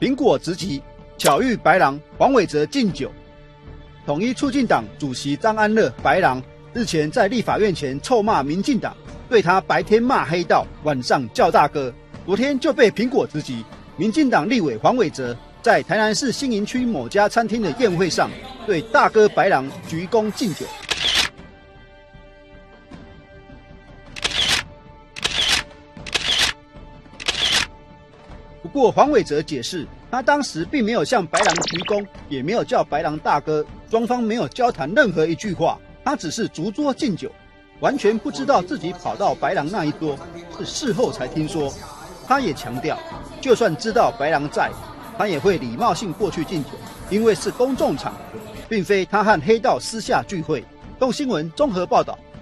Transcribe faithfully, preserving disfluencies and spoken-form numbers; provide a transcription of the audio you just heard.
苹果直击，巧遇白狼黄伟哲敬酒。统一促进党主席张安乐白狼日前在立法院前臭骂民进党，对他白天骂黑道，晚上叫大哥，昨天就被苹果直击。民进党立委黄伟哲在台南市新营区某家餐厅的宴会上，对大哥白狼鞠躬敬酒。不过黄伟哲解释，他当时并没有向白狼鞠躬，也没有叫白狼大哥，双方没有交谈任何一句话，他只是逐桌敬酒，完全不知道自己跑到白狼那一桌，是事后才听说。他也强调，就算知道白狼在，他也会礼貌性过去敬酒，因为是公众场合，并非他和黑道私下聚会。东新闻综合报道。